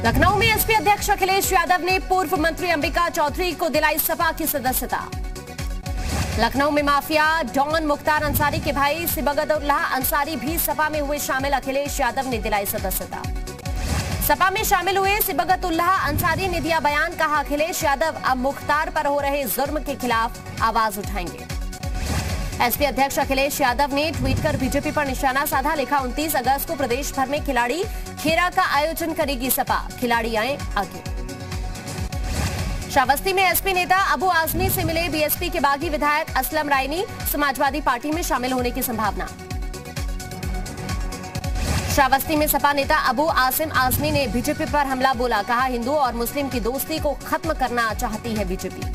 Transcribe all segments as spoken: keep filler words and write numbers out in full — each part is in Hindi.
लखनऊ में एसपी अध्यक्ष अखिलेश यादव ने पूर्व मंत्री अंबिका चौधरी को दिलाई सपा की सदस्यता। लखनऊ में माफिया डॉन मुख्तार अंसारी के भाई सिबगतुल्लाह अंसारी भी सपा में हुए शामिल, अखिलेश यादव ने दिलाई सदस्यता। सपा में शामिल हुए सिबगतुल्लाह अंसारी ने दिया बयान, कहा अखिलेश यादव अब मुख्तार पर हो रहे जुर्म के खिलाफ आवाज उठाएंगे। एसपी अध्यक्ष अखिलेश यादव ने ट्वीट कर बीजेपी पर निशाना साधा, लिखा उनतीस अगस्त को प्रदेश भर में खिलाड़ी खेरा का आयोजन करेगी सपा, खिलाड़ी आए आगे। श्रावस्ती में एसपी नेता अबू आजमी से मिले बीएसपी के बागी विधायक असलम रायनी, समाजवादी पार्टी में शामिल होने की संभावना। श्रावस्ती में सपा नेता अबू आसिम आजमी ने बीजेपी पर हमला बोला, कहा हिंदू और मुस्लिम की दोस्ती को खत्म करना चाहती है बीजेपी।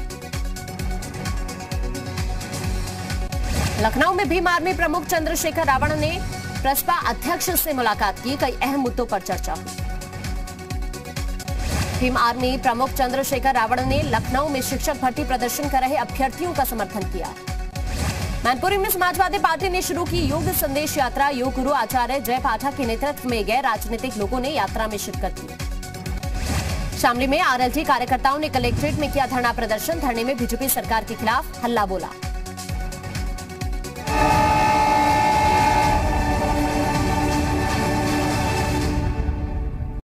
लखनऊ में भीम आर्मी प्रमुख चंद्रशेखर रावण ने प्रसपा अध्यक्ष से मुलाकात की, कई अहम मुद्दों पर चर्चा हुई। भीम आर्मी प्रमुख चंद्रशेखर रावण ने लखनऊ में शिक्षक भर्ती प्रदर्शन कर रहे अभ्यर्थियों का समर्थन किया। मैनपुरी में समाजवादी पार्टी ने शुरू की योग संदेश यात्रा, योग गुरु आचार्य जय पाठक के नेतृत्व में गए राजनीतिक लोगों ने यात्रा में शिरकत की। शामली में आरएलटी कार्यकर्ताओं ने कलेक्ट्रेट में किया धरना प्रदर्शन, धरने में बीजेपी सरकार के खिलाफ हल्ला बोला।